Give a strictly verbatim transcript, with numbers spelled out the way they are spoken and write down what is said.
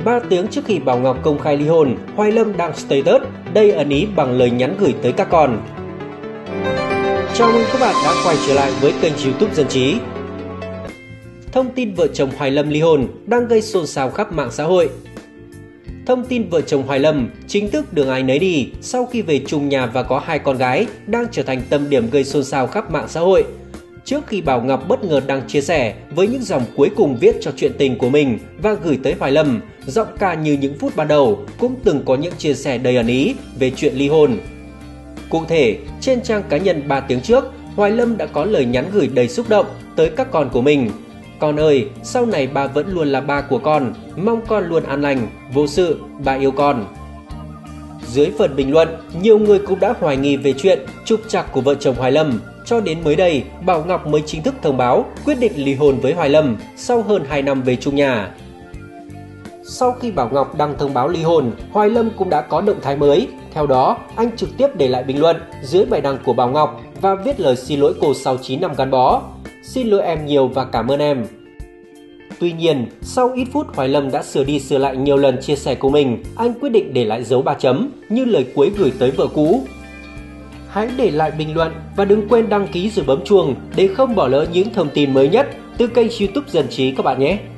ba tiếng trước khi Bảo Ngọc công khai ly hôn, Hoài Lâm đăng status đầy ẩn ý bằng lời nhắn gửi tới các con. Chào mừng các bạn đã quay trở lại với kênh YouTube Dân Trí. Thông tin vợ chồng Hoài Lâm ly hôn đang gây xôn xao khắp mạng xã hội. Thông tin vợ chồng Hoài Lâm chính thức đường ai nấy đi sau khi về chung nhà và có hai con gái đang trở thành tâm điểm gây xôn xao khắp mạng xã hội. Trước khi Bảo Ngọc bất ngờ đăng chia sẻ với những dòng cuối cùng viết cho chuyện tình của mình và gửi tới Hoài Lâm, giọng ca như những phút ban đầu cũng từng có những chia sẻ đầy ẩn ý về chuyện ly hôn. Cụ thể, trên trang cá nhân ba tiếng trước, Hoài Lâm đã có lời nhắn gửi đầy xúc động tới các con của mình. Con ơi, sau này ba vẫn luôn là ba của con, mong con luôn an lành, vô sự, ba yêu con. Dưới phần bình luận, nhiều người cũng đã hoài nghi về chuyện trục trặc của vợ chồng Hoài Lâm. Cho đến mới đây, Bảo Ngọc mới chính thức thông báo quyết định ly hôn với Hoài Lâm sau hơn hai năm về chung nhà. Sau khi Bảo Ngọc đăng thông báo ly hôn, Hoài Lâm cũng đã có động thái mới. Theo đó, anh trực tiếp để lại bình luận dưới bài đăng của Bảo Ngọc và viết lời xin lỗi cô sau chín năm gắn bó. Xin lỗi em nhiều và cảm ơn em. Tuy nhiên, sau ít phút Hoài Lâm đã sửa đi sửa lại nhiều lần chia sẻ của mình, anh quyết định để lại dấu ba chấm như lời cuối gửi tới vợ cũ. Hãy để lại bình luận và đừng quên đăng ký rồi bấm chuông để không bỏ lỡ những thông tin mới nhất từ kênh YouTube Dân Trí các bạn nhé.